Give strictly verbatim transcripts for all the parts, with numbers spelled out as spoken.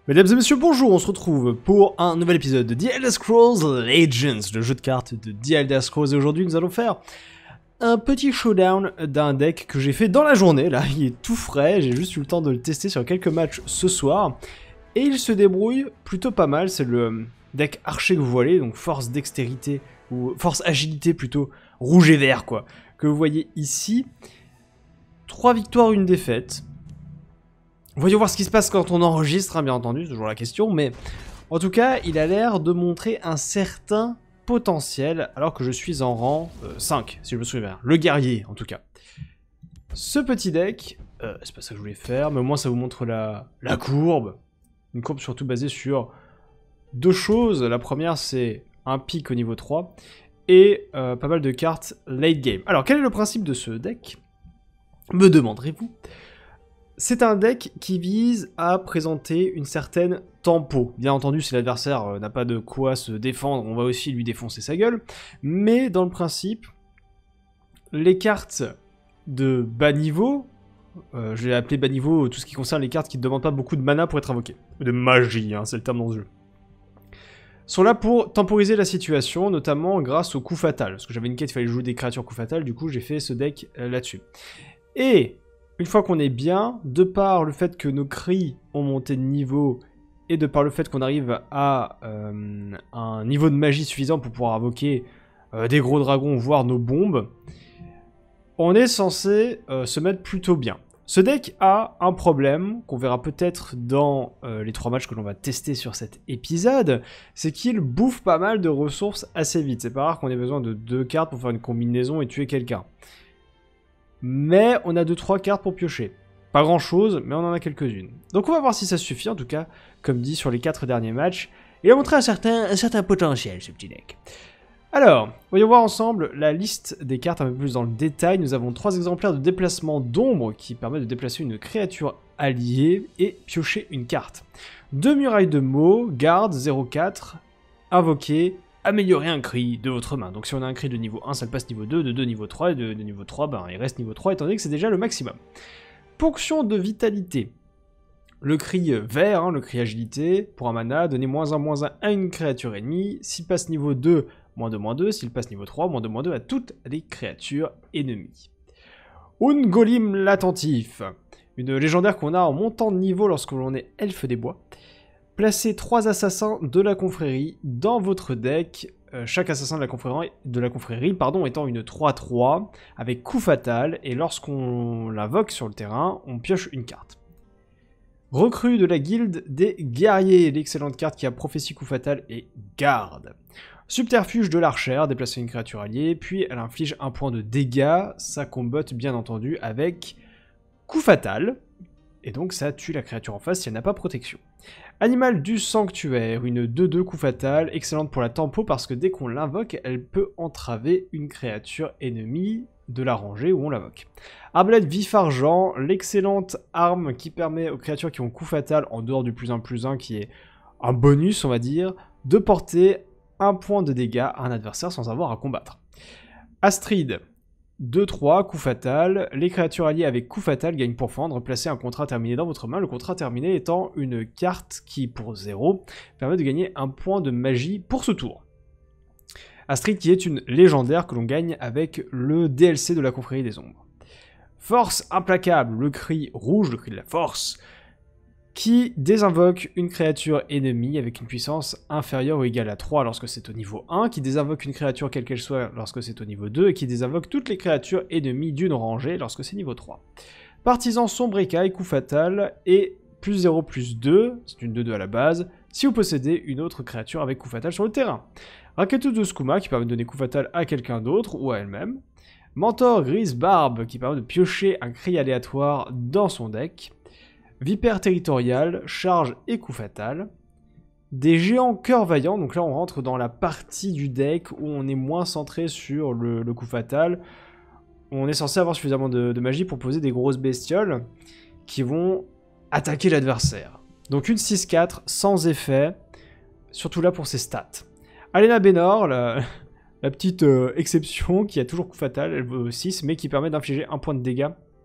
Mesdames et messieurs, bonjour, on se retrouve pour un nouvel épisode de The Elder Scrolls Legends, le jeu de cartes de The Elder Scrolls, et aujourd'hui nous allons faire un petit showdown d'un deck que j'ai fait dans la journée, là, il est tout frais, j'ai juste eu le temps de le tester sur quelques matchs ce soir, et il se débrouille plutôt pas mal, c'est le deck archer que vous voyez, donc force dextérité, ou force agilité plutôt, rouge et vert quoi, que vous voyez ici, trois victoires, une défaite. Voyons voir ce qui se passe quand on enregistre, hein, bien entendu, c'est toujours la question, mais en tout cas, il a l'air de montrer un certain potentiel, alors que je suis en rang euh, cinq, si je me souviens bien. Le guerrier, en tout cas. Ce petit deck, euh, c'est pas ça que je voulais faire, mais au moins ça vous montre la, la courbe. Une courbe surtout basée sur deux choses. La première, c'est un pic au niveau trois, et euh, pas mal de cartes late game. Alors, quel est le principe de ce deck? Me demanderez-vous. C'est un deck qui vise à présenter une certaine tempo. Bien entendu, si l'adversaire euh, n'a pas de quoi se défendre, on va aussi lui défoncer sa gueule. Mais dans le principe, les cartes de bas niveau, euh, je vais appeler bas niveau tout ce qui concerne les cartes qui ne demandent pas beaucoup de mana pour être invoquées. De magie, hein, c'est le terme dans ce jeu. Sont là pour temporiser la situation, notamment grâce au coup fatal. Parce que j'avais une quête, il fallait jouer des créatures coup fatal, du coup j'ai fait ce deck euh, là-dessus. Et une fois qu'on est bien, de par le fait que nos cris ont monté de niveau et de par le fait qu'on arrive à euh, un niveau de magie suffisant pour pouvoir invoquer euh, des gros dragons, voire nos bombes, on est censé euh, se mettre plutôt bien. Ce deck a un problème qu'on verra peut-être dans euh, les trois matchs que l'on va tester sur cet épisode, c'est qu'il bouffe pas mal de ressources assez vite. C'est pas rare qu'on ait besoin de deux cartes pour faire une combinaison et tuer quelqu'un. Mais on a deux trois cartes pour piocher. Pas grand chose, mais on en a quelques-unes. Donc on va voir si ça suffit, en tout cas, comme dit sur les quatre derniers matchs. Il a montré un certain, un certain potentiel, ce petit deck. Alors, voyons voir ensemble la liste des cartes un peu plus dans le détail. Nous avons trois exemplaires de déplacement d'ombre qui permettent de déplacer une créature alliée et piocher une carte. Deux murailles de mots, garde, zéro quatre, invoquer, améliorer un cri de votre main. Donc si on a un cri de niveau un, ça le passe niveau deux, de deux niveau trois, et de, de niveau trois, ben, il reste niveau trois, étant donné que c'est déjà le maximum. Ponction de vitalité. Le cri vert, hein, le cri agilité, pour un mana, donnez moins un, moins un à une créature ennemie. S'il passe niveau deux, moins deux, moins deux. S'il passe niveau trois, moins deux, moins deux à toutes les créatures ennemies. Ungolim l'attentif. Une légendaire qu'on a en montant de niveau lorsque l'on est elfe des bois. Placez trois assassins de la confrérie dans votre deck, euh, chaque assassin de la confrérie, de la confrérie pardon, étant une trois trois, avec coup fatal, et lorsqu'on l'invoque sur le terrain, on pioche une carte. Recrue de la guilde des guerriers, l'excellente carte qui a prophétie coup fatal et garde. Subterfuge de l'archère, déplacer une créature alliée, puis elle inflige un point de dégâts, ça combotte bien entendu avec coup fatal, et donc ça tue la créature en face si elle n'a pas protection. Animal du sanctuaire, une deux deux coup fatal, excellente pour la tempo parce que dès qu'on l'invoque, elle peut entraver une créature ennemie de la rangée où on l'invoque. Arbalète vif argent, l'excellente arme qui permet aux créatures qui ont coup fatal, en dehors du plus un plus un qui est un bonus on va dire, de porter un point de dégâts à un adversaire sans avoir à combattre. Astrid, deux trois, coup fatal, les créatures alliées avec coup fatal gagnent pour fendre, placez un contrat terminé dans votre main, le contrat terminé étant une carte qui, pour zéro, permet de gagner un point de magie pour ce tour. Astrid qui est une légendaire que l'on gagne avec le D L C de la confrérie des ombres. Force implacable, le cri rouge, le cri de la force, qui désinvoque une créature ennemie avec une puissance inférieure ou égale à trois lorsque c'est au niveau un, qui désinvoque une créature quelle qu'elle soit lorsque c'est au niveau deux, et qui désinvoque toutes les créatures ennemies d'une rangée lorsque c'est niveau trois. Partisan sombre écaille, coup fatal, et plus zéro plus deux, c'est une deux deux à la base, si vous possédez une autre créature avec coup fatal sur le terrain. Raqueteuse de Skouma, qui permet de donner coup fatal à quelqu'un d'autre, ou à elle-même. Mentor grise barbe, qui permet de piocher un cri aléatoire dans son deck. Vipère territoriale, charge et coup fatal. Des géants cœur vaillant, donc là on rentre dans la partie du deck où on est moins centré sur le, le coup fatal. On est censé avoir suffisamment de, de magie pour poser des grosses bestioles qui vont attaquer l'adversaire. Donc une six quatre sans effet, surtout là pour ses stats. Alena Bénor, la, la petite euh, exception qui a toujours coup fatal, elle vaut six, mais qui permet d'infliger un point de dégâts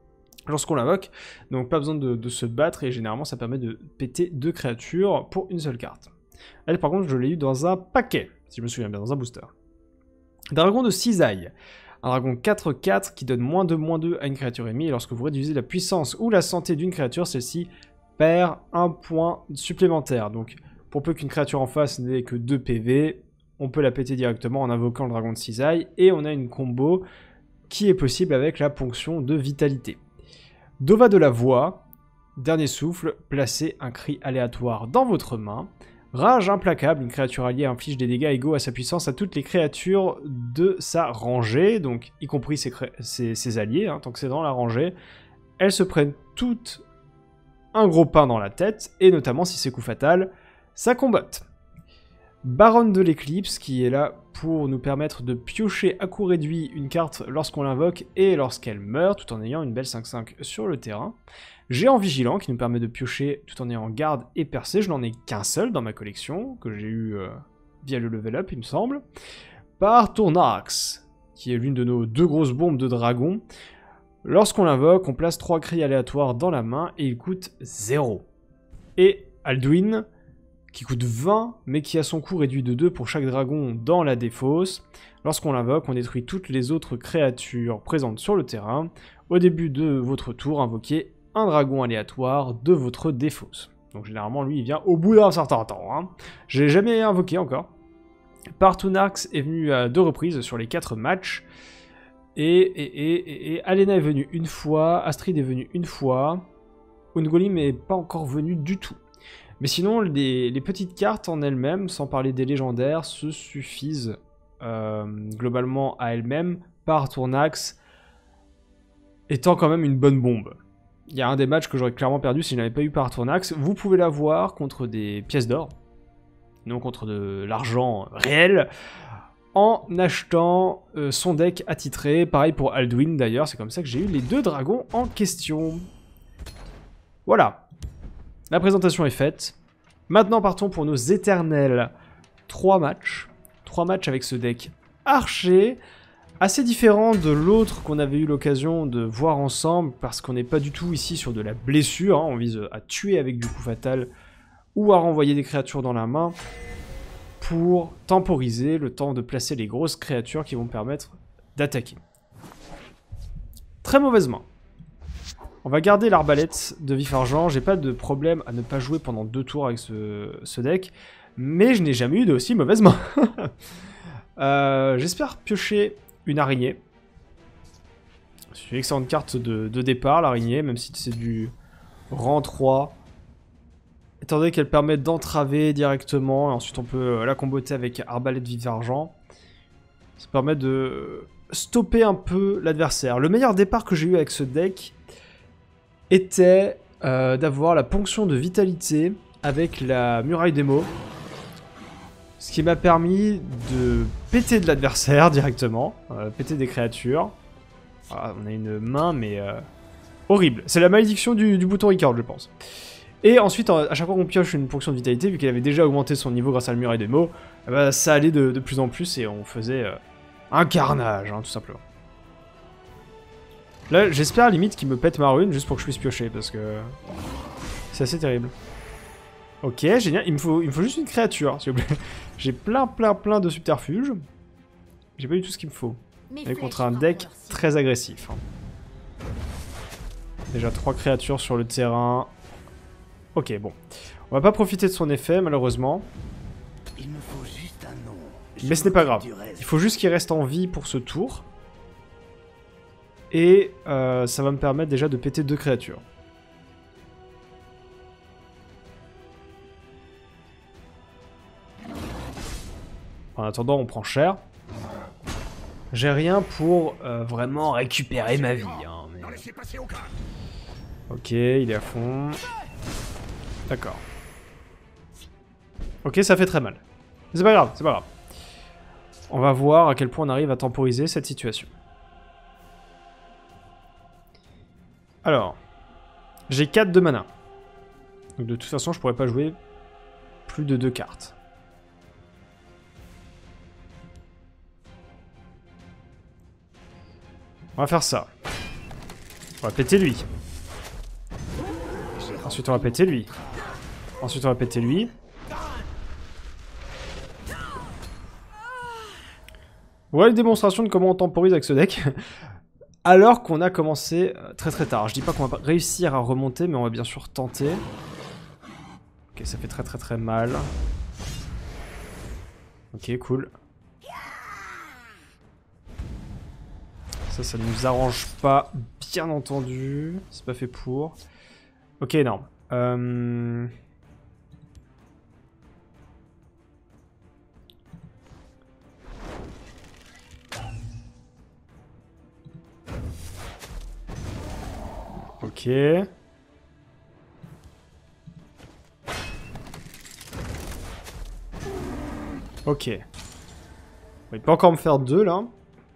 lorsqu'on l'invoque. Donc pas besoin de, de se battre et généralement ça permet de péter deux créatures pour une seule carte. Elle par contre je l'ai eu dans un paquet, si je me souviens bien, dans un booster. Dragon de cisaille. Un dragon quatre quatre qui donne moins deux moins deux à une créature ennemie et lorsque vous réduisez la puissance ou la santé d'une créature, celle-ci perd un point supplémentaire. Donc pour peu qu'une créature en face n'ait que deux P V, on peut la péter directement en invoquant le dragon de cisaille et on a une combo qui est possible avec la ponction de vitalité. Dova de la voix, dernier souffle, placez un cri aléatoire dans votre main. Rage implacable, une créature alliée inflige des dégâts égaux à sa puissance à toutes les créatures de sa rangée, donc y compris ses, ses, ses alliés, hein, tant que c'est dans la rangée. Elles se prennent toutes un gros pain dans la tête, et notamment si c'est coup fatal, ça combatte. Baronne de l'éclipse, qui est là pour nous permettre de piocher à coût réduit une carte lorsqu'on l'invoque et lorsqu'elle meurt, tout en ayant une belle cinq cinq sur le terrain. Géant vigilant, qui nous permet de piocher tout en ayant garde et percée. Je n'en ai qu'un seul dans ma collection, que j'ai eu euh, via le level up, il me semble. Par Tournax, qui est l'une de nos deux grosses bombes de dragon. Lorsqu'on l'invoque, on place trois cris aléatoires dans la main et il coûte zéro. Et Alduin, qui coûte vingt, mais qui a son coût réduit de deux pour chaque dragon dans la défausse. Lorsqu'on l'invoque, on détruit toutes les autres créatures présentes sur le terrain. Au début de votre tour, invoquez un dragon aléatoire de votre défausse. Donc généralement, lui, il vient au bout d'un certain temps. Hein. Je l'ai jamais invoqué encore. Partounarx est venu à deux reprises sur les quatre matchs. Et, et, et, et, et Alena est venue une fois, Astrid est venue une fois. Ungolim n'est pas encore venu du tout. Mais sinon, les, les petites cartes en elles-mêmes, sans parler des légendaires, se suffisent euh, globalement à elles-mêmes. Partounarx étant quand même une bonne bombe. Il y a un des matchs que j'aurais clairement perdu si je n'avais pas eu Partounarx. Vous pouvez l'avoir contre des pièces d'or, non contre de l'argent réel, en achetant euh, son deck attitré. Pareil pour Alduin d'ailleurs, c'est comme ça que j'ai eu les deux dragons en question. Voilà, la présentation est faite. Maintenant partons pour nos éternels trois matchs. trois matchs avec ce deck archer. Assez différent de l'autre qu'on avait eu l'occasion de voir ensemble, parce qu'on n'est pas du tout ici sur de la blessure, hein, on vise à tuer avec du coup fatal, ou à renvoyer des créatures dans la main, pour temporiser le temps de placer les grosses créatures qui vont permettre d'attaquer. Très mauvaise main. On va garder l'arbalète de vif argent, j'ai pas de problème à ne pas jouer pendant deux tours avec ce, ce deck, mais je n'ai jamais eu de aussi mauvaise main. euh, J'espère piocher une araignée. C'est une excellente carte de, de départ, l'araignée, même si c'est du rang trois. Étant donné qu'elle permet d'entraver directement, et ensuite on peut la comboter avec arbalète vif argent. Ça permet de stopper un peu l'adversaire. Le meilleur départ que j'ai eu avec ce deck était euh, d'avoir la ponction de vitalité avec la muraille d'émo. Ce qui m'a permis de péter de l'adversaire directement, euh, péter des créatures. Ah, on a une main, mais euh, horrible. C'est la malédiction du, du bouton record, je pense. Et ensuite, à chaque fois qu'on pioche une ponction de vitalité, vu qu'elle avait déjà augmenté son niveau grâce à la muraille des mots, eh ben, ça allait de, de plus en plus et on faisait euh, un carnage, hein, tout simplement. Là, j'espère à la limite qu'il me pète ma rune juste pour que je puisse piocher, parce que c'est assez terrible. Ok, génial. Il me faut, il me faut juste une créature, s'il vous plaît. J'ai plein, plein, plein de subterfuges. J'ai pas eu tout ce qu'il me faut. Et contre un deck très agressif. Hein. Déjà trois créatures sur le terrain. Ok, bon. On va pas profiter de son effet, malheureusement. Il me faut juste un nom. Mais ce n'est pas grave. Il faut juste qu'il reste en vie pour ce tour. Et euh, ça va me permettre déjà de péter deux créatures. En attendant, on prend cher. J'ai rien pour euh, vraiment récupérer ma vie. Hein, mais... Ok, il est à fond. D'accord. Ok, ça fait très mal. C'est pas grave, c'est pas grave. On va voir à quel point on arrive à temporiser cette situation. Alors, j'ai quatre de mana. Donc de toute façon, je pourrais pas jouer plus de deux cartes. On va faire ça. On va péter lui. Ensuite on va péter lui. Ensuite on va péter lui. Voilà une démonstration de comment on temporise avec ce deck. Alors qu'on a commencé très très tard. Je dis pas qu'on va réussir à remonter, mais on va bien sûr tenter. Ok, ça fait très très très mal. Ok, cool. Ça, ça ne nous arrange pas, bien entendu. C'est pas fait pour. Ok, énorme. Euh... Ok. Ok. Il peut encore me faire deux là.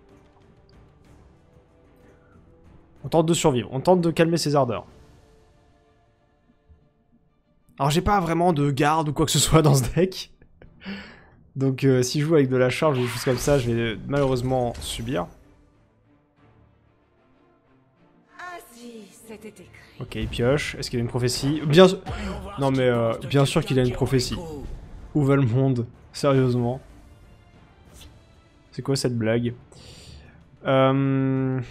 On tente de survivre. On tente de calmer ses ardeurs. Alors j'ai pas vraiment de garde ou quoi que ce soit dans ce deck. Donc euh, si je joue avec de la charge ou des choses comme ça, je vais malheureusement subir. Ok, il pioche. Est-ce qu'il a une prophétie? Bien sûr. Non mais euh, bien sûr qu'il a une prophétie. Où va le monde? Sérieusement. C'est quoi cette blague? euh...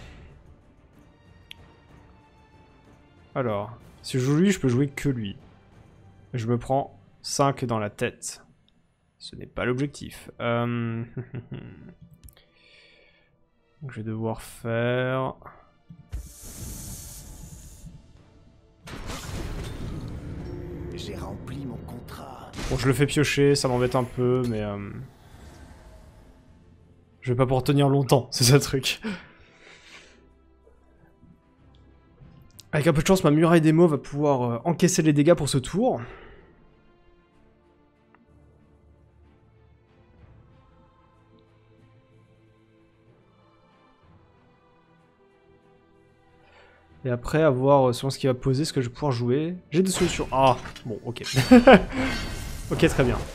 Alors, si je joue lui, je peux jouer que lui. Je me prends cinq dans la tête. Ce n'est pas l'objectif. Euh... je vais devoir faire... J'ai rempli mon contrat. Bon, je le fais piocher, ça m'embête un peu, mais... Euh... je vais pas pouvoir tenir longtemps, c'est ça le truc. Avec un peu de chance, ma muraille démo va pouvoir euh, encaisser les dégâts pour ce tour. Et après, à voir selon ce qu'il va poser, ce que je vais pouvoir jouer. J'ai des solutions. Ah, bon, ok. Ok, très bien.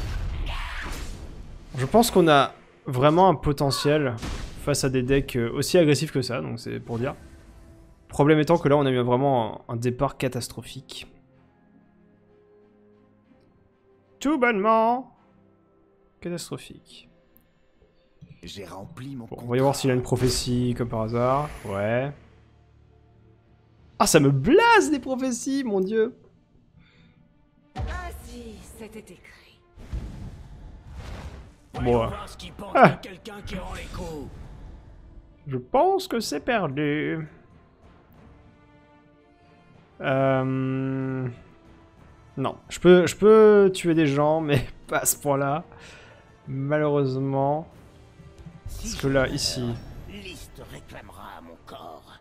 Je pense qu'on a vraiment un potentiel face à des decks aussi agressifs que ça, donc c'est pour dire. Problème étant que là, on a eu vraiment un, un départ catastrophique. Tout bonnement catastrophique. J'ai rempli mon Bon, contrat. on va y voir s'il a une prophétie, comme par hasard. Ouais. Ah, ça me blase des prophéties, mon dieu. Ainsi, c'était écrit. Bon, ah. Je pense que c'est perdu. Euh... Non, je peux, je peux tuer des gens, mais pas à ce point-là. Malheureusement. Parce que là, ici... Liste réclamera mon corps.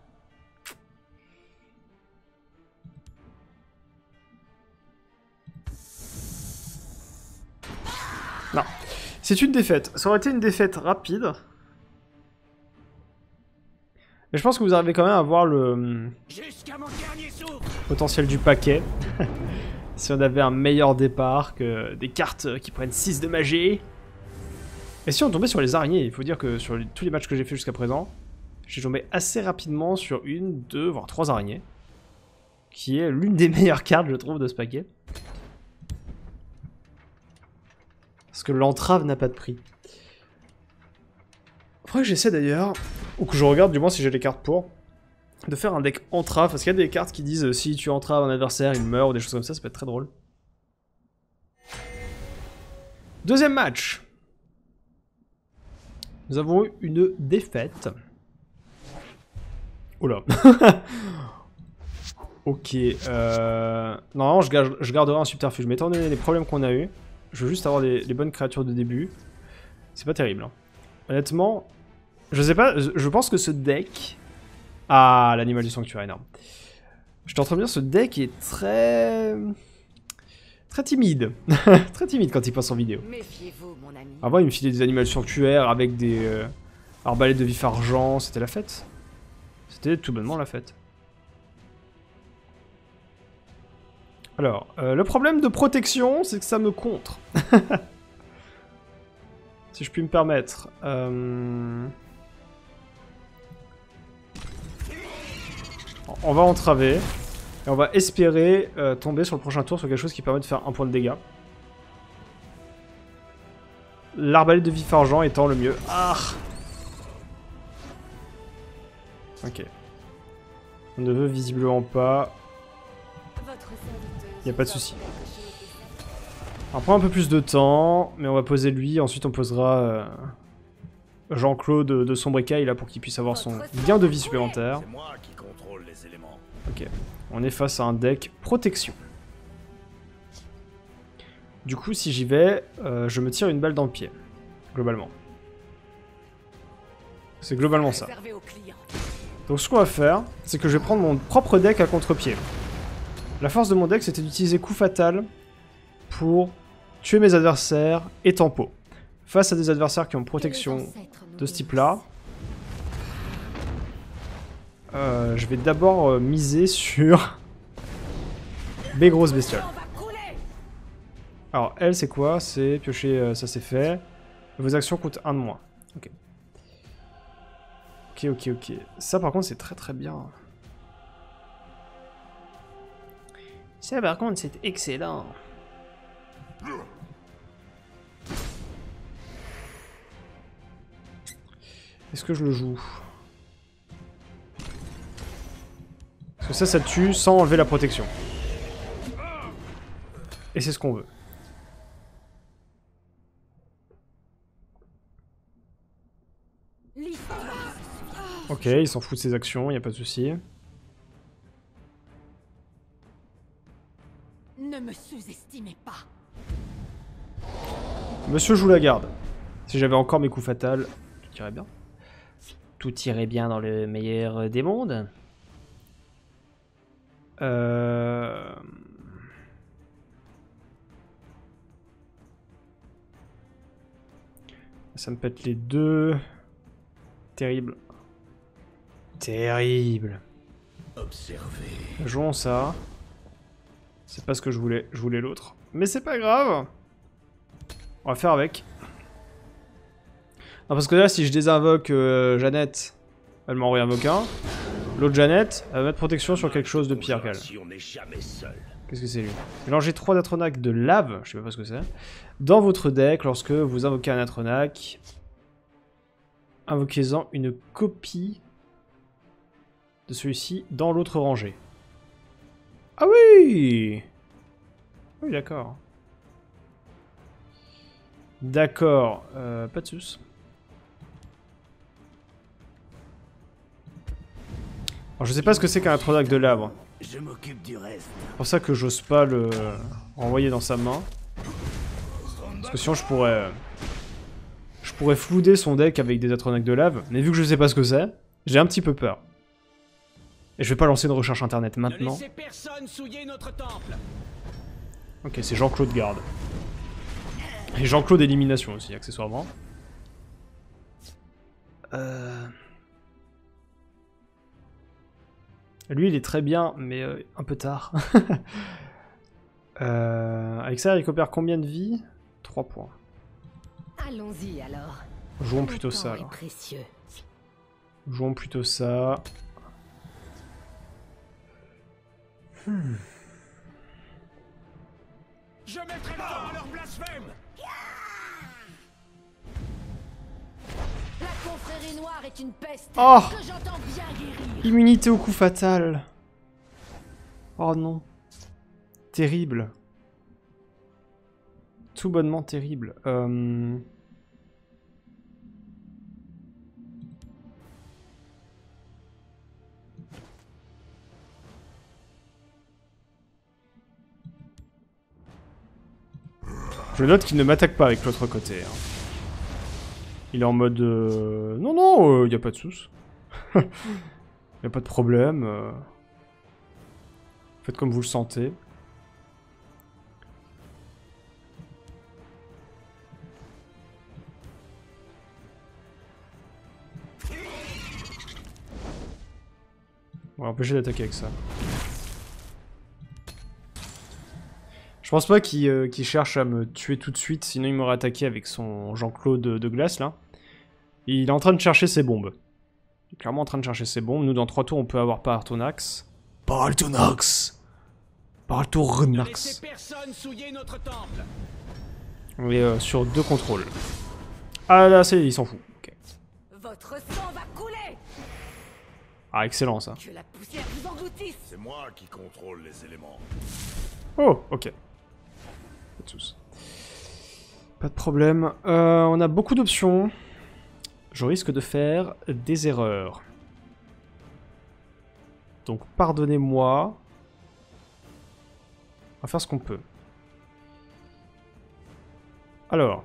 Non. C'est une défaite. Ça aurait été une défaite rapide. Mais je pense que vous arrivez quand même à voir le potentiel du paquet. Si on avait un meilleur départ que des cartes qui prennent six de magie. Et si on tombait sur les araignées, il faut dire que sur les, tous les matchs que j'ai fait jusqu'à présent, j'ai tombé assez rapidement sur une, deux, voire trois araignées. Qui est l'une des meilleures cartes, je trouve, de ce paquet. Parce que l'entrave n'a pas de prix. Faudrait que j'essaie d'ailleurs, ou que je regarde du moins si j'ai les cartes pour, de faire un deck entrave, parce qu'il y a des cartes qui disent euh, si tu entraves un adversaire, il meurt, ou des choses comme ça, ça peut être très drôle. Deuxième match. Nous avons eu une défaite. Oh là. Ok. Euh... Normalement, je, garde, je garderai un subterfuge, mais étant donné les problèmes qu'on a eu, je veux juste avoir les, les bonnes créatures de début. C'est pas terrible. Hein. Honnêtement, je sais pas, je pense que ce deck... Ah, l'animal du sanctuaire, énorme. Je suis en train de dire, ce deck est très... Très timide. Très timide quand il passe en vidéo. Méfiez-vous, mon ami. Avant, il me filait des animaux du sanctuaire avec des euh, arbalètes de vif argent, c'était la fête. C'était tout bonnement la fête. Alors, euh, le problème de protection, c'est que ça me contre. Si je puis me permettre. Euh... on va entraver. Et on va espérer euh, tomber sur le prochain tour sur quelque chose qui permet de faire un point de dégâts. L'arbalète de vif argent étant le mieux. Ah! Ok. On ne veut visiblement pas. Il n'y a pas de souci. On prend un peu plus de temps, mais on va poser lui. Ensuite, on posera euh, Jean-Claude de, de Sombre Écaille là pour qu'il puisse avoir son gain de vie supplémentaire. C'est moi qui contrôle les éléments. Ok. On est face à un deck protection. Du coup, si j'y vais, euh, je me tire une balle dans le pied. Globalement. C'est globalement ça. Donc ce qu'on va faire, c'est que je vais prendre mon propre deck à contre-pied. La force de mon deck, c'était d'utiliser coup fatal pour tuer mes adversaires et tempo. Face à des adversaires qui ont protection de ce type-là, euh, je vais d'abord euh, miser sur mes grosses bestioles. Alors, elle, c'est quoi? C'est piocher, euh, ça c'est fait. Vos actions coûtent un de moins. Ok. Ok, ok, ok. Ça, par contre, c'est très très bien. Ça, par contre, c'est excellent. Est-ce que je le joue? Parce que ça, ça tue sans enlever la protection. Et c'est ce qu'on veut. Ok, il s'en fout de ses actions, il n'y a pas de souci. Ne me sous-estimez pas. Monsieur joue la garde. Si j'avais encore mes coups fatals, tout irait bien. Tout irait bien dans le meilleur des mondes. Euh... Ça me pète les deux. Terrible. Terrible. Observez. Jouons ça. C'est pas ce que je voulais. Je voulais l'autre. Mais c'est pas grave. On va faire avec. Non, parce que là, si je désinvoque euh, Jeannette, elle m'en réinvoque un. L'autre Jeannette, elle va mettre protection sur quelque chose de pire qu'elle. Qu'est-ce que c'est lui? Mélangez trois Atronach de lave, je sais pas ce que c'est, dans votre deck lorsque vous invoquez un Atronach. Invoquez-en une copie de celui-ci dans l'autre rangée. Ah oui! Oui, d'accord. D'accord, euh, pas de soucis. Alors, je sais pas ce que c'est qu'un Atronach de lave. Je m'occupe du reste. C'est pour ça que j'ose pas le renvoyer dans sa main. Parce que sinon je pourrais... Je pourrais flouder son deck avec des Atronach de lave. Mais vu que je sais pas ce que c'est, j'ai un petit peu peur. Et je vais pas lancer une recherche internet maintenant. Ne laissez personne souiller notre temple. Ok, c'est Jean-Claude garde. Et Jean-Claude élimination aussi, accessoirement. Euh... Lui, il est très bien, mais euh, un peu tard. euh, avec ça, il récupère combien de vie? trois points. Allons-y alors. Jouons plutôt ça, alors. Précieux. Jouons plutôt ça. Hmm. Je mettrai fin à leur blasphème. La confrérie noire est une peste Oh, que j'entends bien guérir. immunité au coup fatal. Oh non. Terrible. Tout bonnement terrible. Euh... Je note qu'il ne m'attaque pas avec l'autre côté. Hein. Il est en mode... Euh... Non, non, il euh, n'y a pas de soucis. Il n'y a pas de problème. Euh... Faites comme vous le sentez. On va empêcher d'attaquer avec ça. Je pense pas qu'il euh, qu'il cherche à me tuer tout de suite, sinon il m'aurait attaqué avec son Jean-Claude de, de glace, là. Il est en train de chercher ses bombes. Il est clairement en train de chercher ses bombes. Nous, dans trois tours, on peut avoir pas Artonax. Parle ton Nox. Parle ton Ne Renax. laissez personne souiller notre temple. On est euh, sur deux contrôles. Ah là, c'est, il s'en fout. Ok. Votre sang va couler. Ah, excellent ça. Que la poussière vous engloutisse. C'est moi qui contrôle les éléments. Oh, ok. Pas de soucis. Pas de problème. Euh, on a beaucoup d'options. Je risque de faire des erreurs. Donc, pardonnez-moi. On va faire ce qu'on peut. Alors.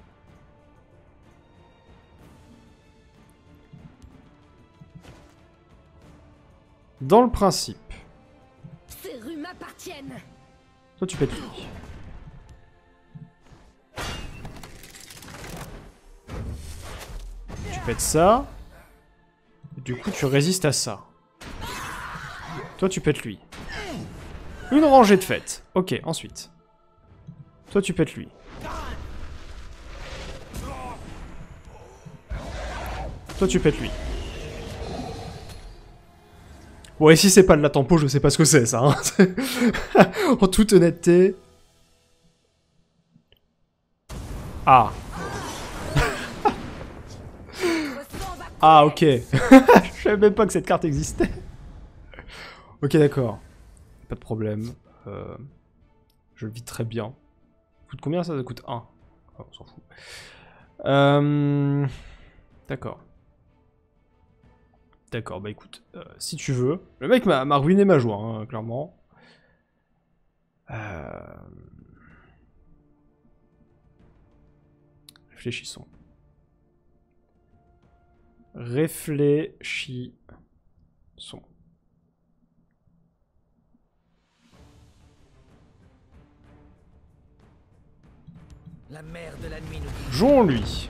Dans le principe. Ces rues m'appartiennent. Toi, tu pètes lui. Tu pètes ça. Du coup, tu résistes à ça. Toi, tu pètes lui. Une rangée de fêtes. Ok, ensuite. Toi, tu pètes lui. Toi, tu pètes lui. Bon, et si c'est pas de la tempo, je sais pas ce que c'est, ça. Hein. En toute honnêteté. Ah. Ah, ok. Je savais même pas que cette carte existait. Ok, d'accord. Pas de problème. Euh, je le vis très bien. Ça coûte combien ça? Ça coûte un. Oh, on s'en fout. Euh, d'accord. D'accord, bah écoute, euh, si tu veux. Le mec m'a ruiné ma joie, hein, clairement. Euh... Réfléchissons. Réfléchissons. La mère de la nuit nous dit... Jouons-lui.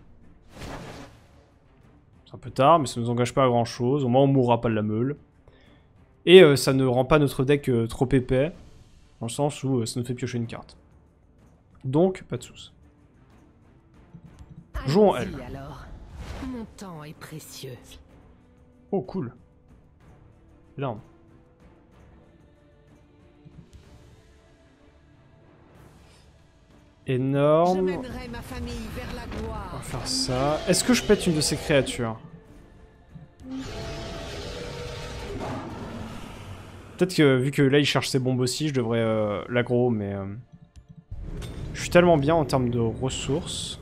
C'est un peu tard, mais ça ne nous engage pas à grand chose. Au moins, on mourra pas de la meule. Et euh, ça ne rend pas notre deck euh, trop épais. Dans le sens où euh, ça nous fait piocher une carte. Donc, pas de soucis. Jouons elle. Alors, mon temps est précieux. Oh, cool. Énorme. Je Énorme. mènerai ma famille vers la On gloire. va faire ça. Est-ce que je pète une de ces créatures? Peut-être que vu que là il cherche ses bombes aussi, je devrais euh, l'aggro, mais... Euh, je suis tellement bien en termes de ressources...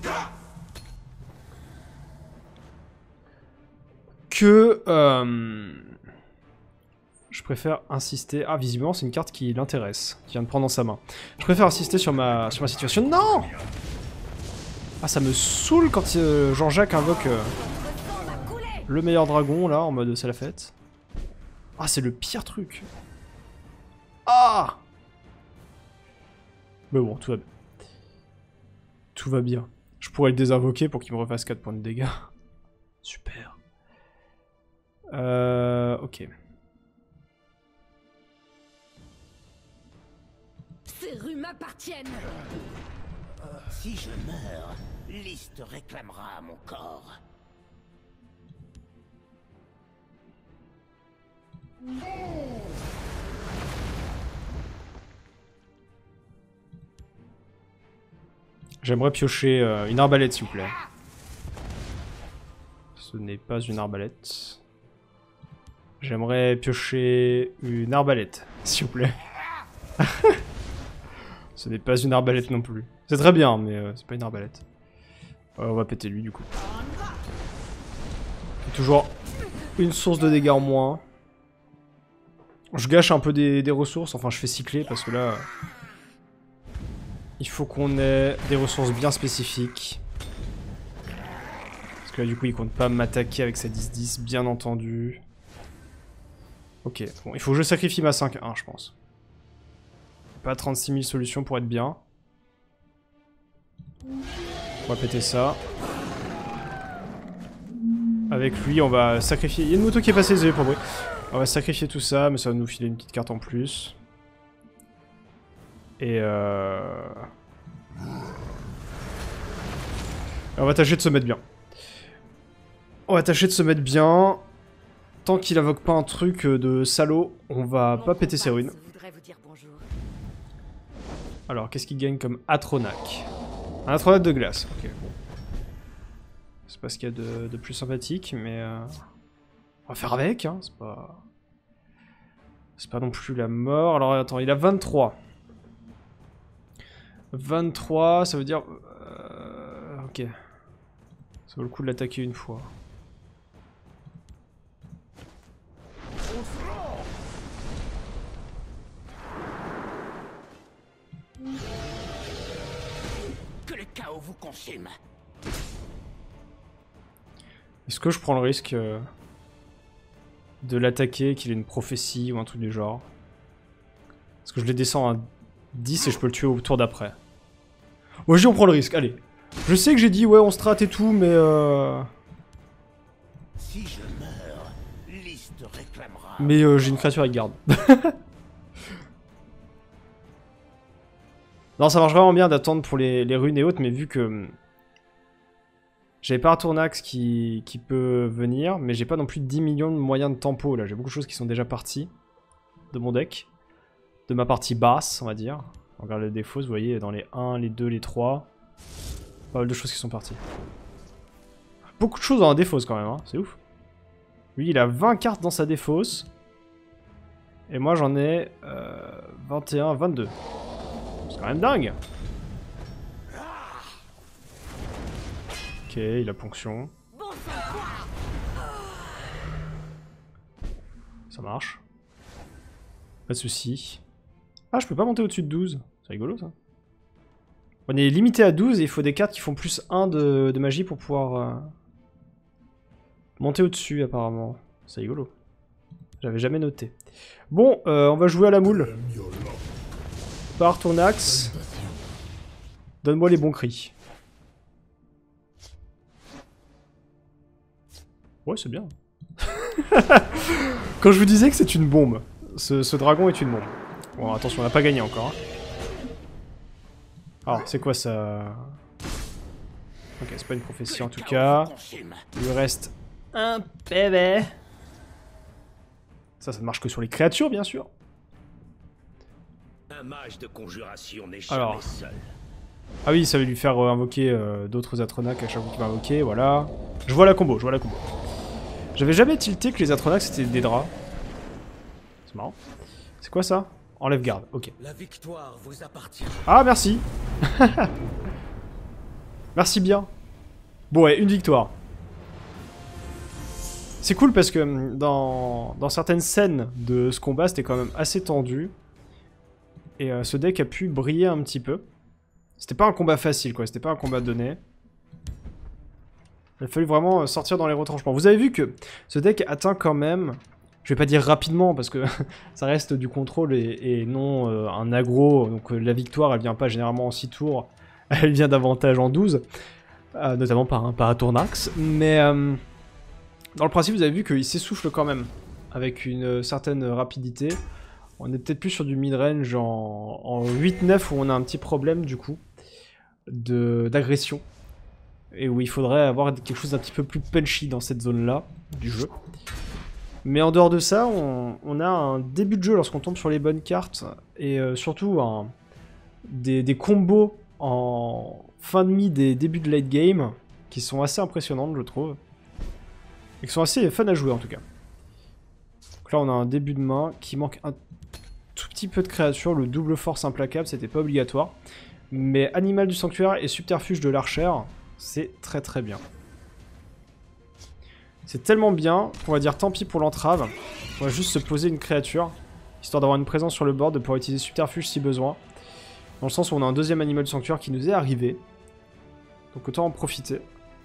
que... Euh, je préfère insister... Ah, visiblement c'est une carte qui l'intéresse, qui vient de prendre dans sa main. Je préfère insister sur ma, sur ma situation. Non! Ah, ça me saoule quand euh, Jean-Jacques invoque euh, le meilleur dragon, là, en mode c'est la fête. Ah, c'est le pire truc. Ah! Mais bon, tout va bien. Tout va bien. Je pourrais le désinvoquer pour qu'il me refasse quatre points de dégâts. Super. Euh... Ok. Ces rues m'appartiennent. Si je meurs, Lys te réclamera mon corps. J'aimerais piocher euh, une arbalète, s'il vous plaît. Ce n'est pas une arbalète. J'aimerais piocher une arbalète, s'il vous plaît. Ce n'est pas une arbalète non plus. C'est très bien, mais euh, c'est pas une arbalète. Euh, on va péter lui, du coup. C'est toujours une source de dégâts en moins. Je gâche un peu des, des ressources, enfin je fais cycler parce que là... Il faut qu'on ait des ressources bien spécifiques. Parce que là du coup il compte pas m'attaquer avec sa dix dix, bien entendu. Ok, bon, il faut que je sacrifie ma cinq un, je pense. Pas trente-six mille solutions pour être bien. On va péter ça. Avec lui, on va sacrifier... Il y a une moto qui est passée, désolé pour le bruit. On va sacrifier tout ça, mais ça va nous filer une petite carte en plus. Et euh... on va tâcher de se mettre bien. On va tâcher de se mettre bien. tant qu'il invoque pas un truc de salaud, on va pas péter ses runes. Alors, qu'est-ce qu'il gagne comme Atronach? Un Atronach de glace, ok, bon. C'est pas ce qu'il y a de, de plus sympathique, mais... Euh, on va faire avec, hein, c'est pas... C'est pas non plus la mort. Alors, attends, il a vingt-trois. vingt-trois, ça veut dire... Euh, ok. Ça vaut le coup de l'attaquer une fois. Que le chaos vous consume. Est-ce que je prends le risque euh, de l'attaquer, qu'il ait une prophétie ou un truc du genre? Parce que je les descends à dix et je peux le tuer au tour d'après. Moi je dis on prend le risque, allez. Je sais que j'ai dit ouais on strat et tout, mais euh... Si je meurs, Lys te réclamera. Mais euh, j'ai une créature avec garde. Non, ça marche vraiment bien d'attendre pour les, les runes et autres, mais vu que... J'avais pas un Tournax qui, qui peut venir, mais j'ai pas non plus dix millions de moyens de tempo, là. J'ai beaucoup de choses qui sont déjà parties de mon deck. De ma partie basse, on va dire. On regarde les défauts, vous voyez, dans les un, les deux, les trois. Pas mal de choses qui sont parties. Beaucoup de choses dans la défausse quand même, hein. C'est ouf. Lui, il a vingt cartes dans sa défausse. Et moi, j'en ai euh, vingt et un, vingt-deux. C'est quand même dingue. Ok, il a ponction. Ça marche. Pas de soucis. Ah, je peux pas monter au-dessus de douze. C'est rigolo ça. On est limité à douze et il faut des cartes qui font plus un de, de magie pour pouvoir euh, monter au-dessus apparemment. C'est rigolo. J'avais jamais noté. Bon, euh, on va jouer à la moule. Par ton axe. Donne-moi les bons cris. Ouais, c'est bien. Quand je vous disais que c'est une bombe. Ce, ce dragon est une bombe. Bon, attention, on n'a pas gagné encore. Alors, c'est quoi ça? Ok, c'est pas une prophétie en tout cas. Il lui reste un P V. Ça, ça ne marche que sur les créatures, bien sûr. Un mage de conjuration n'est jamais Alors. seul. Ah oui, ça va lui faire euh, invoquer euh, d'autres Atronach à chaque fois qu'il va invoquer, voilà. Je vois la combo, je vois la combo. J'avais jamais tilté que les Atronach c'était des draps. C'est marrant. C'est quoi ça? Enlève garde, ok. La victoire vous appartient. Ah, merci. Merci bien. Bon, ouais, une victoire. C'est cool parce que dans, dans certaines scènes de ce combat, c'était quand même assez tendu. Et euh, ce deck a pu briller un petit peu. C'était pas un combat facile, quoi. C'était pas un combat donné. Il a fallu vraiment sortir dans les retranchements. Vous avez vu que ce deck atteint quand même... Je vais pas dire rapidement, parce que ça reste du contrôle et, et non euh, un aggro. Donc euh, la victoire, elle vient pas généralement en six tours. Elle vient davantage en douze. Euh, notamment par un, par un Tournax. Mais euh, dans le principe, vous avez vu qu'il s'essouffle quand même. Avec une certaine rapidité. On est peut-être plus sur du mid-range en, en huit neuf où on a un petit problème du coup d'agression. Et où il faudrait avoir quelque chose d'un petit peu plus punchy dans cette zone-là du jeu. Mais en dehors de ça, on, on a un début de jeu lorsqu'on tombe sur les bonnes cartes. Et euh, surtout un, des, des combos en fin de mi des débuts de late game qui sont assez impressionnantes je trouve. Et qui sont assez fun à jouer en tout cas. Donc là on a un début de main qui manque un tout petit peu de créature, le double force implacable, c'était pas obligatoire. Mais Animal du Sanctuaire et Subterfuge de l'Archer, c'est très très bien. C'est tellement bien qu'on va dire tant pis pour l'entrave. On va juste se poser une créature, histoire d'avoir une présence sur le board, de pouvoir utiliser Subterfuge si besoin. Dans le sens où on a un deuxième Animal du Sanctuaire qui nous est arrivé. Donc autant en profiter.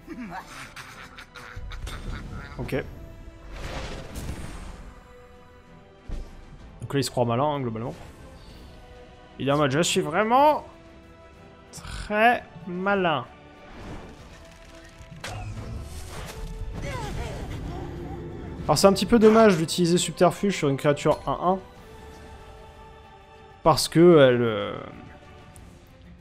Ok. Donc là il se croit malin hein, globalement. Il est en mode je suis vraiment très malin. Alors c'est un petit peu dommage d'utiliser Subterfuge sur une créature un un. Parce que elle... Euh...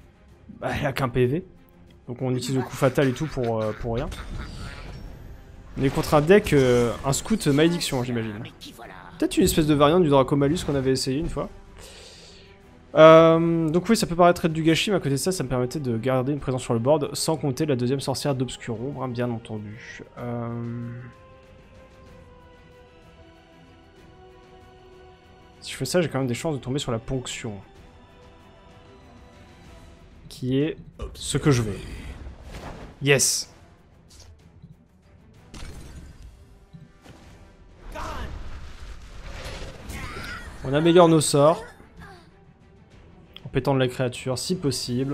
Bah, elle a qu'un P V. Donc on utilise le coup fatal et tout pour, euh, pour rien. On est contre un deck, euh, un scout malédiction, j'imagine. Peut-être une espèce de variante du Dracomalus qu'on avait essayé une fois. Euh, donc oui, ça peut paraître être du gâchis, mais à côté de ça, ça me permettait de garder une présence sur le board, sans compter la deuxième sorcière d'Obscur Ombre, hein, bien entendu. Euh... Si je fais ça, j'ai quand même des chances de tomber sur la ponction. Qui est ce que je veux. Yes! On améliore nos sorts. En pétant de la créature, si possible.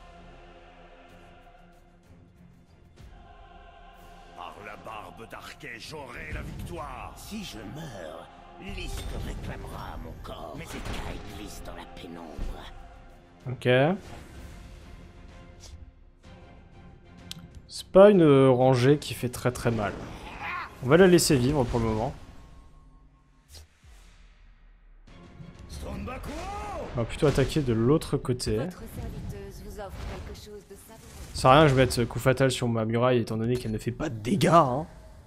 Par la barbe d'Arquet, j'aurai la victoire. Si je meurs, Liste réclamera mon corps. Mes écailles glissent dans la pénombre. Ok. C'est pas une rangée qui fait très très mal. On va la laisser vivre pour le moment. On va plutôt attaquer de l'autre côté. Ça sert à rien, je vais mettre coup fatal sur ma muraille étant donné qu'elle ne fait pas de dégâts. Hein.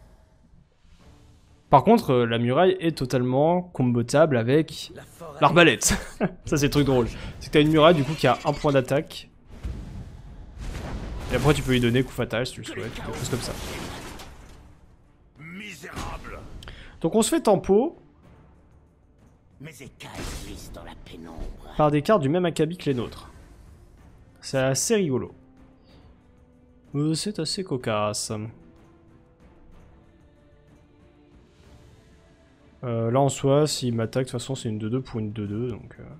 Par contre, la muraille est totalement combotable avec l'arbalète. Ça c'est le truc drôle. C'est que t'as une muraille du coup qui a un point d'attaque. Et après tu peux lui donner coup fatal si tu le souhaites, quelque chose comme ça. Misérable. Donc on se fait tempo. Mes écailles glissent dans la pénombre. Par des cartes du même acabit que les nôtres. C'est assez rigolo. Euh, c'est assez cocasse. Euh, là en soi, s'il m'attaque, de toute façon c'est une deux deux pour une deux deux, donc... Euh...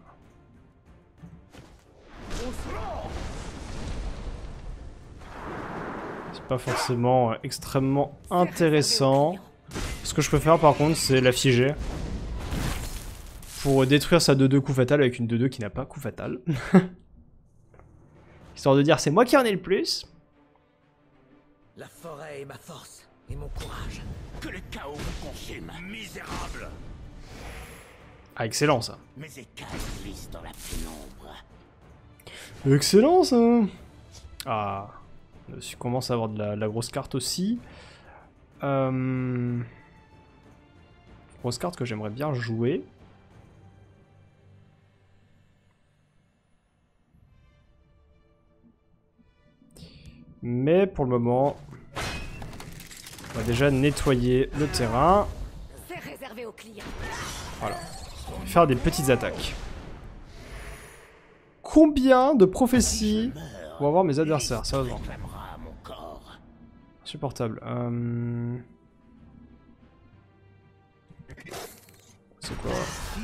C'est pas forcément euh, extrêmement intéressant. Ce que je peux faire par contre, c'est la figer. Pour détruire sa deux deux coup fatal avec une deux deux qui n'a pas coup fatal. Histoire de dire c'est moi qui en ai le plus. La forêt est ma force et mon courage. Que le chaos vous consume. Misérable. Ah excellent ça. Mes écailles glissent dans la pénombre. Excellent ça. Ah, je commence à avoir de la, de la grosse carte aussi. Euh... Grosse carte que j'aimerais bien jouer. Mais pour le moment, on va déjà nettoyer le terrain. C'est réservé aux clients. Voilà. Faire des petites attaques. Combien de prophéties vont avoir mes adversaires, sérieusement? Insupportable. Euh... C'est quoi?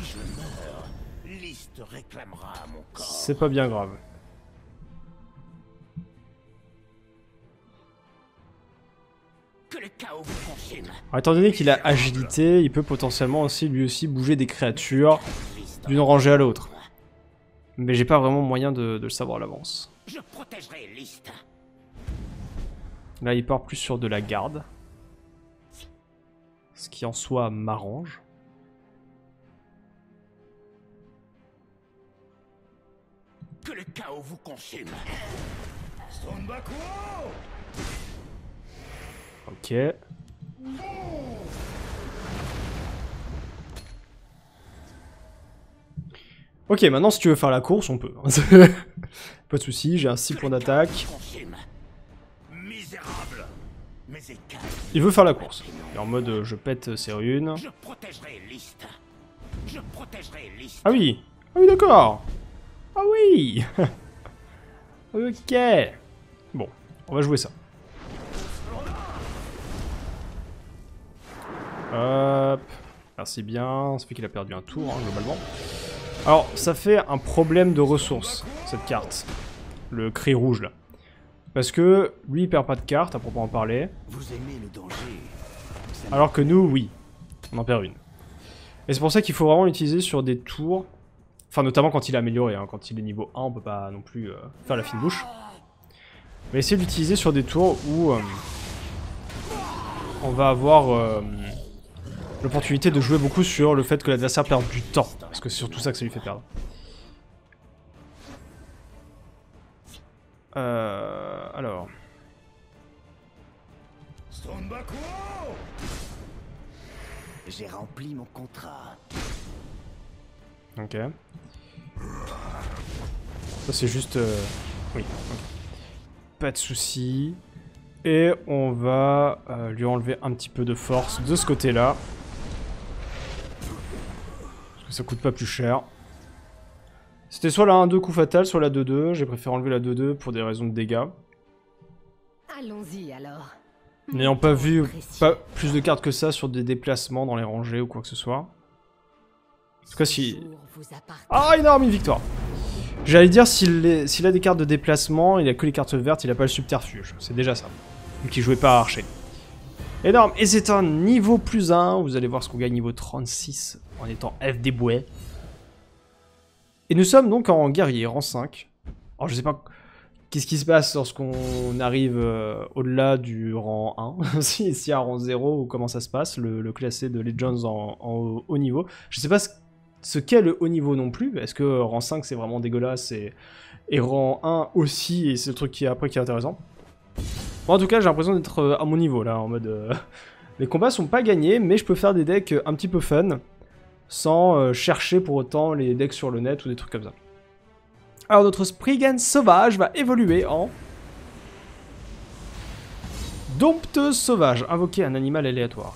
C'est pas bien grave. Que le chaos vous consume. Alors, étant donné qu'il a agilité, il peut potentiellement aussi lui aussi bouger des créatures d'une rangée à l'autre. Mais j'ai pas vraiment moyen de, de le savoir à l'avance. Je protégerai Liste. Là, il part plus sur de la garde. Ce qui en soi m'arrange. Que le chaos vous consume. Ok. Ok, maintenant si tu veux faire la course, on peut. Pas de soucis, j'ai un six points d'attaque. Misérable. Il veut faire la course. Il est en mode euh, je pète ses runes. Je protégerai Liste. Je protégerai Liste. Ah oui. Ah oui, d'accord. Ah oui. Ok. Bon, on va jouer ça. Hop. Merci bien. Ça fait qu'il a perdu un tour, hein, globalement. Alors, ça fait un problème de ressources, cette carte. Le cri rouge, là. Parce que lui, il perd pas de carte, à proprement parler. Vous aimez le danger. Alors que nous, oui. On en perd une. Et c'est pour ça qu'il faut vraiment l'utiliser sur des tours. Enfin, notamment quand il est amélioré. Hein. Quand il est niveau un, on peut pas non plus euh, faire la fine bouche. Mais essayer de l'utiliser sur des tours où euh, on va avoir euh, l'opportunité de jouer beaucoup sur le fait que l'adversaire perde du temps. Parce que c'est surtout ça que ça lui fait perdre. Euh, alors. Sonbakuo! J'ai rempli mon contrat. Ok. Ça c'est juste... Euh... Oui, ok. Pas de soucis. Et on va euh, lui enlever un petit peu de force de ce côté-là. Parce que ça coûte pas plus cher. C'était soit la un deux coup fatal, soit la deux deux. J'ai préféré enlever la deux deux pour des raisons de dégâts. Allons-y alors. N'ayant pas vu pas plus de cartes que ça sur des déplacements dans les rangées ou quoi que ce soit. En tout cas, si... Ah, énorme, une victoire. J'allais dire, s'il est... s'il a des cartes de déplacement, il a que les cartes vertes, il a pas le subterfuge. C'est déjà ça. Vu qu'il jouait pas à archer. Énorme. Et c'est un niveau plus un. Vous allez voir ce qu'on gagne niveau trente-six en étant F des bouets. Et nous sommes donc en guerrier, rang cinq. Alors je sais pas qu'est-ce qui se passe lorsqu'on arrive euh, au-delà du rang un. si s'il y a un rang zéro ou comment ça se passe, le, le classé de Legends en, en haut niveau. Je sais pas ce, ce qu'est le haut niveau non plus. Est-ce que rang cinq c'est vraiment dégueulasse et, et rang un aussi, et c'est le truc qui est après qui est intéressant. Bon, en tout cas j'ai l'impression d'être à mon niveau là, en mode... Euh, les combats sont pas gagnés, mais je peux faire des decks un petit peu fun. Sans euh, chercher pour autant les decks sur le net ou des trucs comme ça. Alors notre Spriggan sauvage va évoluer en... Dompteuse sauvage. Invoquer un animal aléatoire.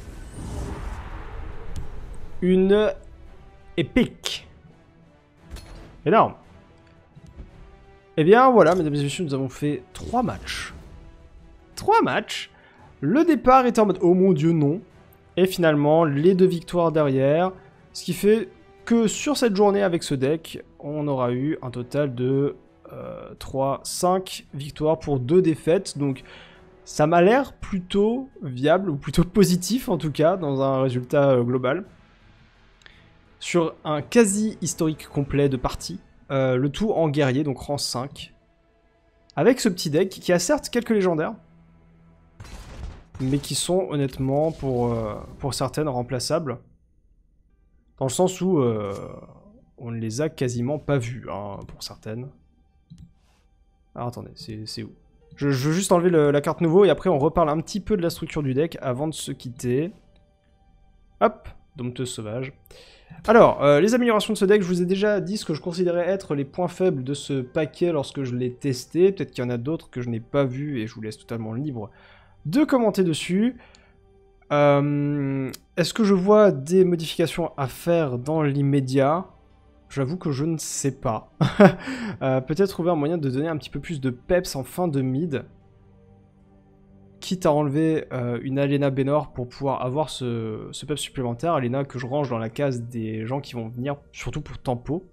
Une épique. Énorme. Eh bien voilà, mesdames et messieurs, nous avons fait trois matchs. trois matchs. Le départ était en mode oh mon dieu non. Et finalement les deux victoires derrière. Ce qui fait que sur cette journée avec ce deck, on aura eu un total de euh, trois, cinq victoires pour deux défaites. Donc ça m'a l'air plutôt viable, ou plutôt positif en tout cas, dans un résultat euh, global. Sur un quasi historique complet de partie, euh, le tout en guerrier, donc rang cinq. Avec ce petit deck qui a certes quelques légendaires, mais qui sont honnêtement pour, euh, pour certaines remplaçables. Dans le sens où euh, on ne les a quasiment pas vus, hein, pour certaines. Alors attendez, c'est où je, je veux juste enlever le, la carte nouveau et après on reparle un petit peu de la structure du deck avant de se quitter. Hop, dompteuse sauvage. Alors, euh, les améliorations de ce deck, je vous ai déjà dit ce que je considérais être les points faibles de ce paquet lorsque je l'ai testé. Peut-être qu'il y en a d'autres que je n'ai pas vus et je vous laisse totalement libre de commenter dessus. Euh, Est-ce que je vois des modifications à faire dans l'immédiat? J'avoue que je ne sais pas. euh, Peut-être trouver un moyen de donner un petit peu plus de peps en fin de mid. Quitte à enlever euh, une Alena Benor pour pouvoir avoir ce, ce peps supplémentaire. Alena que je range dans la case des gens qui vont venir, surtout pour tempo.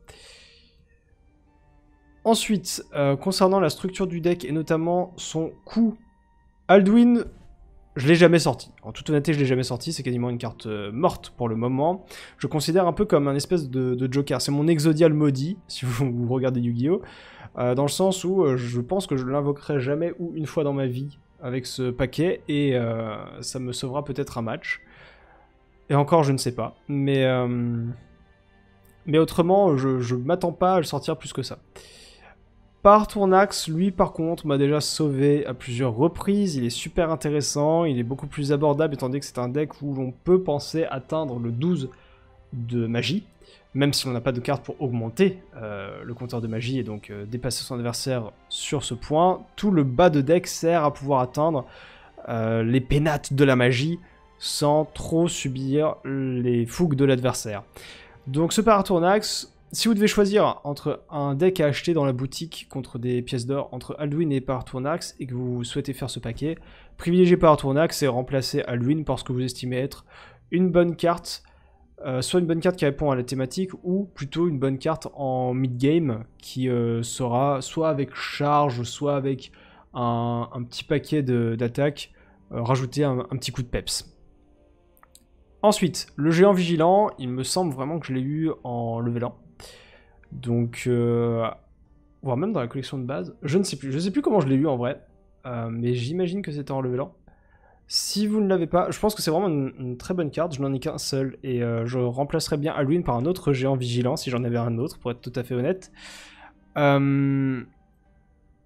Ensuite, euh, concernant la structure du deck et notamment son coût, Alduin... Je l'ai jamais sorti. En toute honnêteté, je l'ai jamais sorti. C'est quasiment une carte euh, morte pour le moment. Je considère un peu comme un espèce de, de Joker. C'est mon Exodial maudit, si vous, vous regardez Yu-Gi-Oh! Euh, dans le sens où euh, je pense que je l'invoquerai jamais ou une fois dans ma vie avec ce paquet. Et euh, ça me sauvera peut-être un match. Et encore, je ne sais pas. Mais, euh, mais autrement, je, je m'attends pas à le sortir plus que ça. Par Tournax, lui par contre m'a déjà sauvé à plusieurs reprises, il est super intéressant, il est beaucoup plus abordable étant donné que c'est un deck où l'on peut penser atteindre le douze de magie, même si on n'a pas de carte pour augmenter euh, le compteur de magie et donc euh, dépasser son adversaire sur ce point. Tout le bas de deck sert à pouvoir atteindre euh, les pénates de la magie sans trop subir les fougues de l'adversaire. Donc ce Paratournax, si vous devez choisir entre un deck à acheter dans la boutique contre des pièces d'or, entre Alduin et Paratournax, et que vous souhaitez faire ce paquet, privilégiez Paratournax et remplacez Alduin parce que vous estimez être une bonne carte, euh, soit une bonne carte qui répond à la thématique, ou plutôt une bonne carte en mid-game qui euh, sera soit avec charge, soit avec un, un petit paquet d'attaque, euh, rajouter un, un petit coup de peps. Ensuite, le géant vigilant, il me semble vraiment que je l'ai eu en level un. Donc, euh, voire même dans la collection de base, je ne sais plus, je sais plus comment je l'ai eu en vrai, euh, mais j'imagine que c'était en level un. Si vous ne l'avez pas, je pense que c'est vraiment une, une très bonne carte, je n'en ai qu'un seul, et euh, je remplacerais bien Alduin par un autre géant vigilant, si j'en avais un autre, pour être tout à fait honnête. Euh,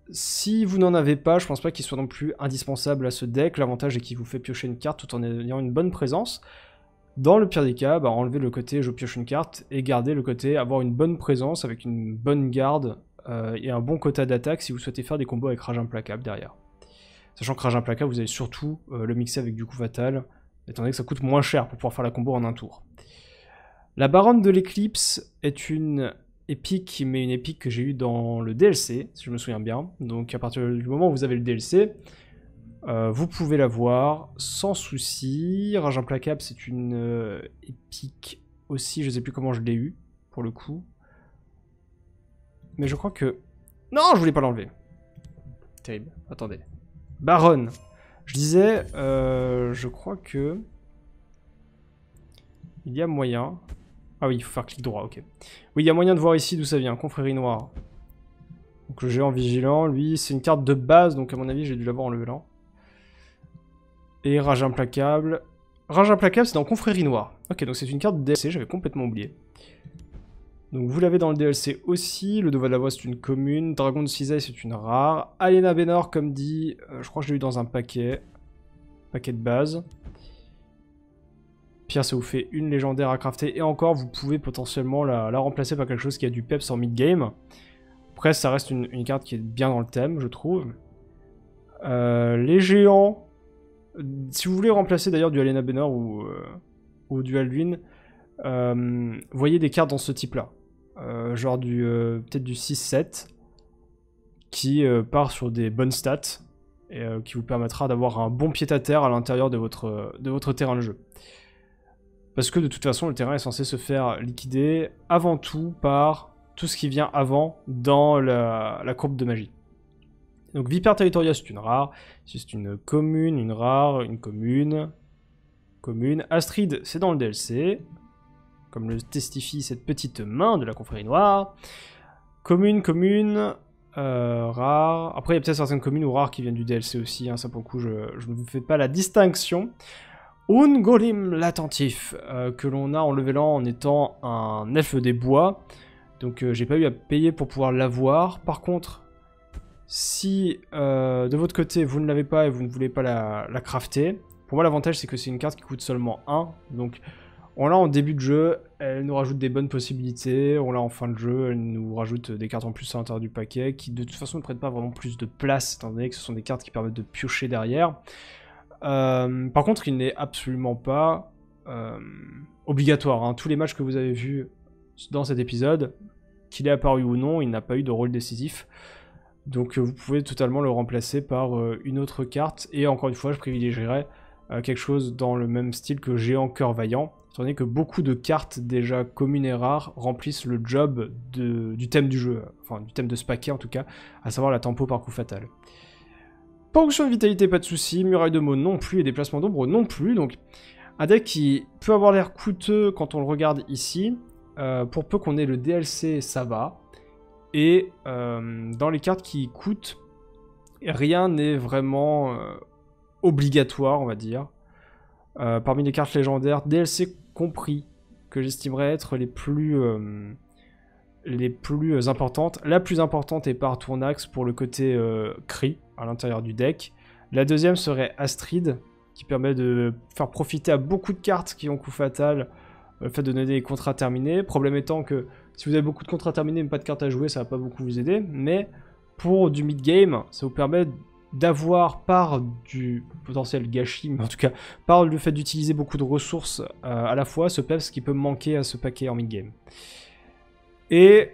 si vous n'en avez pas, je pense pas qu'il soit non plus indispensable à ce deck. L'avantage est qu'il vous fait piocher une carte tout en ayant une bonne présence. Dans le pire des cas, bah, enlevez le côté je pioche une carte et gardez le côté avoir une bonne présence avec une bonne garde euh, et un bon quota d'attaque si vous souhaitez faire des combos avec Rage Implacable derrière. Sachant que Rage Implacable, vous allez surtout euh, le mixer avec du coup fatal, étant donné que ça coûte moins cher pour pouvoir faire la combo en un tour. La Baronne de l'Éclipse est une épique, mais une épique que j'ai eue dans le D L C, si je me souviens bien. Donc à partir du moment où vous avez le D L C, euh, vous pouvez la voir sans souci. Rage Implacable, c'est une euh, épique aussi, je sais plus comment je l'ai eu, pour le coup. Mais je crois que... Non, je voulais pas l'enlever. Terrible, attendez. Baronne. Je disais, euh, je crois que... Il y a moyen... Ah oui, il faut faire clic droit, ok. Oui, il y a moyen de voir ici d'où ça vient, Confrérie Noire. Donc le géant vigilant, lui, c'est une carte de base, donc à mon avis, j'ai dû l'avoir en levelant. Et Rage Implacable. Rage Implacable, c'est dans Confrérie Noire. Ok, donc c'est une carte de D L C, j'avais complètement oublié. Donc vous l'avez dans le D L C aussi, le Devoir de la Voix, c'est une commune, Dragon de Cisaille, c'est une rare. Aliena Bénor, comme dit, euh, je crois que je l'ai eu dans un paquet. Paquet de base. Pierre, ça vous fait une légendaire à crafter. Et encore, vous pouvez potentiellement la, la remplacer par quelque chose qui a du peps en mid-game. Après, ça reste une, une carte qui est bien dans le thème, je trouve. Euh, les géants. Si vous voulez remplacer d'ailleurs du Aliena Bénor ou, euh, ou du Alduin, euh, voyez des cartes dans ce type-là. Euh, genre du euh, peut-être du six sept. Qui euh, part sur des bonnes stats. Et euh, qui vous permettra d'avoir un bon pied-à-terre à l'intérieur de votre, de votre terrain de jeu. Parce que de toute façon, le terrain est censé se faire liquider avant tout par tout ce qui vient avant dans la, la courbe de magie. Donc Vipère Territoria, c'est une rare. C'est une commune, une rare, une commune. Commune. Astrid, c'est dans le D L C. Comme le testifie cette petite main de la Confrérie Noire. Commune, commune, euh, rare. Après, il y a peut-être certaines communes ou rares qui viennent du D L C aussi. Hein, ça, pour le coup, je, je ne vous fais pas la distinction. Ungoliant l'attentif, euh, que l'on a en levelant en étant un elfe des bois. Donc euh, j'ai pas eu à payer pour pouvoir l'avoir. Par contre, si euh, de votre côté vous ne l'avez pas et vous ne voulez pas la, la crafter, pour moi l'avantage c'est que c'est une carte qui coûte seulement un. Donc on l'a en début de jeu, elle nous rajoute des bonnes possibilités. On l'a en fin de jeu, elle nous rajoute des cartes en plus à l'intérieur du paquet, qui de toute façon ne prennent pas vraiment plus de place, étant donné que ce sont des cartes qui permettent de piocher derrière. Euh, par contre, il n'est absolument pas euh, obligatoire. Hein. Tous les matchs que vous avez vus dans cet épisode, qu'il ait apparu ou non, il n'a pas eu de rôle décisif. Donc euh, vous pouvez totalement le remplacer par euh, une autre carte. Et encore une fois, je privilégierais euh, quelque chose dans le même style que Géant Cœur Vaillant, étant donné que beaucoup de cartes déjà communes et rares remplissent le job de, du thème du jeu, enfin du thème de ce paquet en tout cas, à savoir la tempo par coup fatal. Ponction de vitalité, pas de soucis. Muraille de mots non plus, et déplacement d'ombre non plus. Donc, un deck qui peut avoir l'air coûteux quand on le regarde ici. Euh, pour peu qu'on ait le D L C, ça va. Et euh, dans les cartes qui coûtent, rien n'est vraiment euh, obligatoire, on va dire. Euh, parmi les cartes légendaires, D L C compris, que j'estimerais être les plus... Euh, les plus importantes. La plus importante est par Tournax pour le côté euh, cri à l'intérieur du deck. La deuxième serait Astrid, qui permet de faire profiter à beaucoup de cartes qui ont coup fatal le fait de donner des contrats terminés. Problème étant que si vous avez beaucoup de contrats terminés mais pas de cartes à jouer, ça va pas beaucoup vous aider. Mais pour du mid-game, ça vous permet d'avoir par du potentiel gâchis, mais en tout cas par le fait d'utiliser beaucoup de ressources euh, à la fois, ce peps qui peut manquer à ce paquet en mid-game. Et,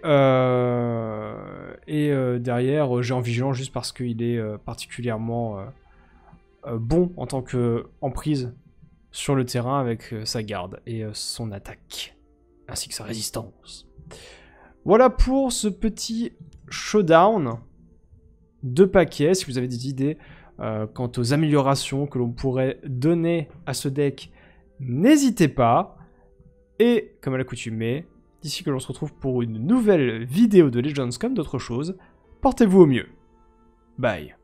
euh, et euh, derrière, euh, Géant Vigilant juste parce qu'il est euh, particulièrement euh, euh, bon en tant qu'emprise sur le terrain avec euh, sa garde et euh, son attaque, ainsi que sa résistance. Voilà pour ce petit showdown de paquets. Si vous avez des idées euh, quant aux améliorations que l'on pourrait donner à ce deck, n'hésitez pas. Et comme à l'accoutumée, d'ici que l'on se retrouve pour une nouvelle vidéo de Legends comme d'autres choses, portez-vous au mieux. Bye.